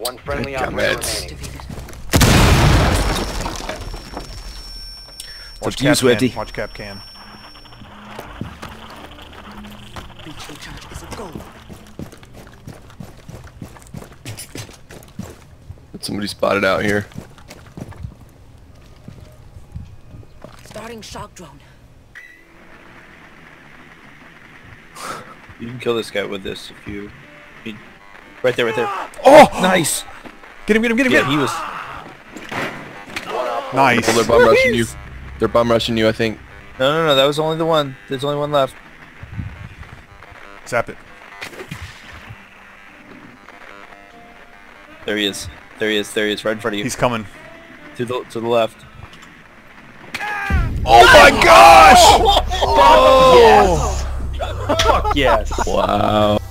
One friendly Damn operator it. remaining. Watch to you, cap Sweaty. can. Watch cap can. Breach recharge is a goal. Somebody spotted out here. Starting shock drone. You can kill this guy with this if you... Right there, right there. Oh! Nice! Get him, get him, get him, Yeah, get him! he was... Nice. Well, they're bum rushing you. They're bum rushing you, I think. No, that was only the one. There's only one left. Zap it. There he is. There he is, right in front of you. He's coming. To the left. Oh my gosh! Fuck yes! Wow.